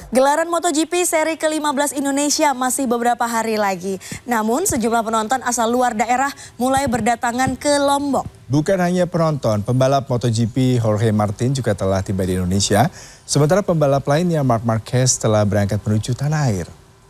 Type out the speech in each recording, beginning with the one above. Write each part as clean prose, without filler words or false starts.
Gelaran MotoGP seri ke-15 Indonesia masih beberapa hari lagi. Namun sejumlah penonton asal luar daerah mulai berdatangan ke Lombok. Bukan hanya penonton, pembalap MotoGP Jorge Martin juga telah tiba di Indonesia. Sementara pembalap lainnya Marc Marquez telah berangkat menuju tanah air.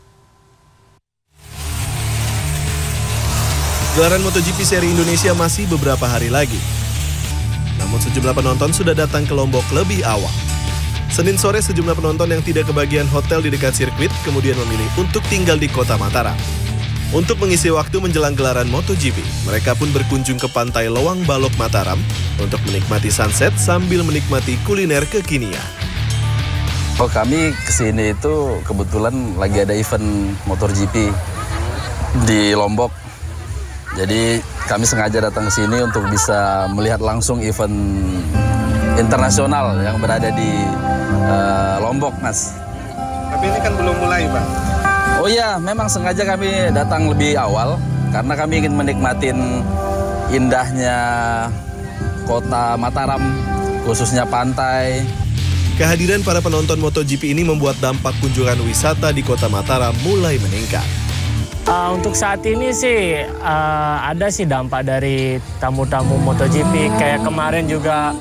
Gelaran MotoGP seri Indonesia masih beberapa hari lagi. Namun sejumlah penonton sudah datang ke Lombok lebih awal. Senin sore sejumlah penonton yang tidak kebagian hotel di dekat sirkuit kemudian memilih untuk tinggal di kota Mataram. Untuk mengisi waktu menjelang gelaran MotoGP, mereka pun berkunjung ke pantai Lowang Balok Mataram untuk menikmati sunset sambil menikmati kuliner kekinian. Oh, kami kesini itu kebetulan lagi ada event MotoGP di Lombok. Jadi kami sengaja datang ke sini untuk bisa melihat langsung event internasional yang berada di Lombok, Mas. Tapi ini kan belum mulai, Pak. Oh iya, memang sengaja kami datang lebih awal karena kami ingin menikmatin indahnya kota Mataram, khususnya pantai. Kehadiran para penonton MotoGP ini membuat dampak kunjungan wisata di kota Mataram mulai meningkat. Untuk saat ini sih ada sih dampak dari tamu-tamu MotoGP. Kayak kemarin juga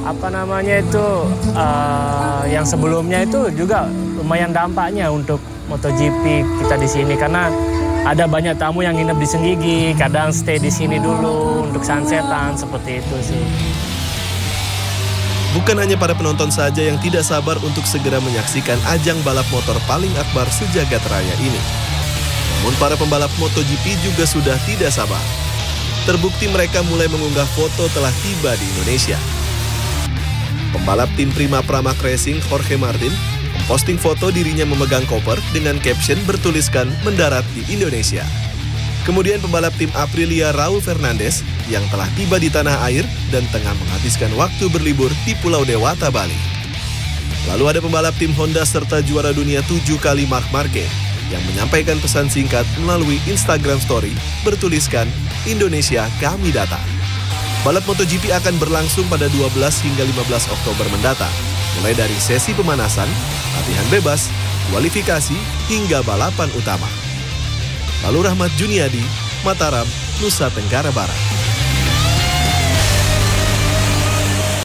yang sebelumnya itu juga lumayan dampaknya untuk MotoGP kita di sini karena ada banyak tamu yang nginep di Senggigi, kadang stay di sini dulu untuk sunsetan seperti itu sih. Bukan hanya para penonton saja yang tidak sabar untuk segera menyaksikan ajang balap motor paling akbar sejagat raya ini. Namun para pembalap MotoGP juga sudah tidak sabar. Terbukti mereka mulai mengunggah foto telah tiba di Indonesia. Pembalap tim Prima Pramac Racing Jorge Martin memposting foto dirinya memegang koper dengan caption bertuliskan mendarat di Indonesia. Kemudian pembalap tim Aprilia Raul Fernandez yang telah tiba di tanah air dan tengah menghabiskan waktu berlibur di Pulau Dewata, Bali. Lalu ada pembalap tim Honda serta juara dunia 7 kali Marc Marquez yang menyampaikan pesan singkat melalui Instagram Story bertuliskan Indonesia kami datang. Balap MotoGP akan berlangsung pada 12 hingga 15 Oktober mendatang, mulai dari sesi pemanasan, latihan bebas, kualifikasi, hingga balapan utama. Lalu Rahmat Juniadi, Mataram, Nusa Tenggara Barat.